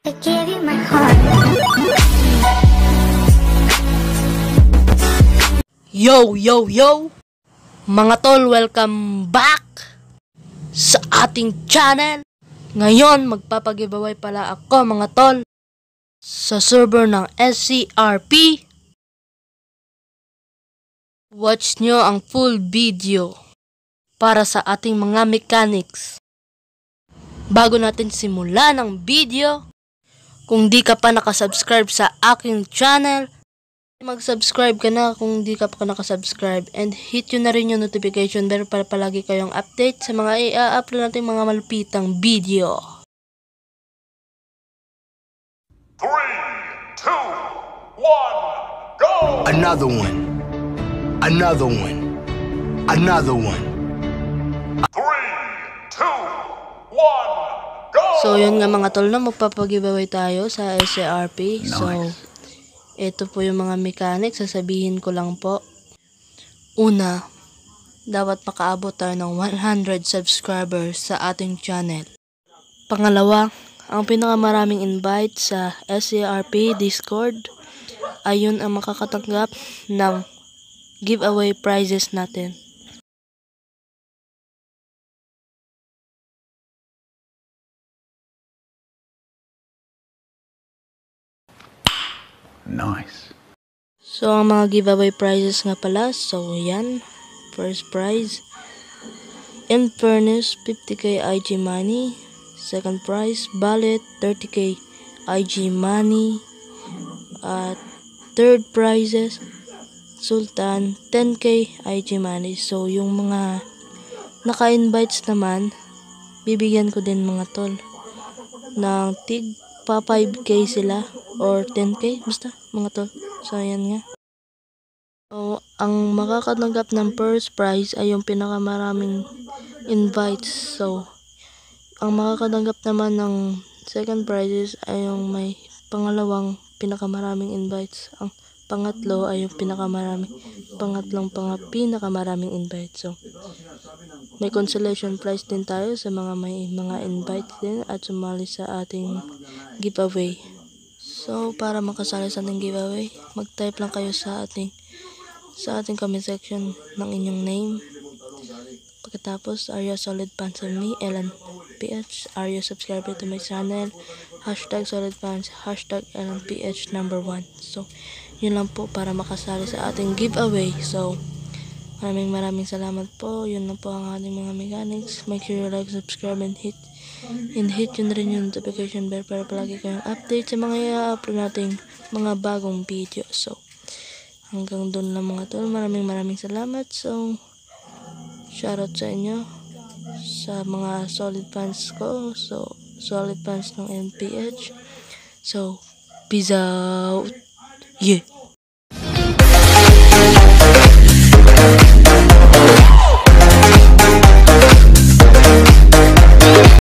I give you my heart. Yo, yo, yo! Mga tol, welcome back sa ating channel. Ngayon, magpapag-giveaway pala ako mga tol sa server ng SCRP. Watch nyo ang full video para sa ating mga mechanics. Bago natin simulan ang video, kung di ka pa nakasubscribe sa aking channel, mag-subscribe ka na kung di ka pa nakasubscribe, and hit yun na rin yung notification bell para palagi kayong update sa mga i-upload natin mga malupitang video. 3, 2, 1, go! Another one. Another one. Another one. 3, 2, 1, go! So yun nga mga tol, na magpapag-giveaway tayo sa SCRP. So ito po yung mga mechanics, sasabihin ko lang po. Una, dapat makaabot tayo ng 100 subscribers sa ating channel. Pangalawa, ang pinakamaraming invite sa SCRP Discord ay yun ang makakatanggap ng giveaway prizes natin. Nice. So, ang mga giveaway prizes nga pala, so yan, first prize, in fairness, 50k IG money. Second prize, Ballet, 30k IG money. Third prizes, Sultan, 10k IG money. So, yung mga naka-invites naman, bibigyan ko din mga tol ng tig pa 5k sila or 10k, basta mga tol. So, ayan nga. So, ang makakatanggap ng first prize ay yung pinakamaraming invites. So, ang makakatanggap naman ng second prizes ay yung may pangalawang pinakamaraming invites. Ang pangatlo ay yung pinakamaraming invites. So, may consolation prize din tayo sa mga may mga invites din at sumali sa ating giveaway. So, para makasali sa ating giveaway, mag-type lang kayo sa ating comment section ng inyong name. Pagkatapos, are you solid fans of me, LNPH? Are you subscribed to my channel? Hashtag solid fans, hashtag LNPH number 1. So, yun lang po para makasali sa ating giveaway. So, maraming salamat po. Yun lang po ang ating mga mechanics. Make sure you like, subscribe, and hit yun na rin yung notification bell para palagi kayong update sa mga i-upload nating mga bagong video. So, hanggang doon lang mga tol. Maraming salamat. So, shoutout sa inyo sa mga solid fans ko. So, solid fans ng NPH. So, peace out. Yeah.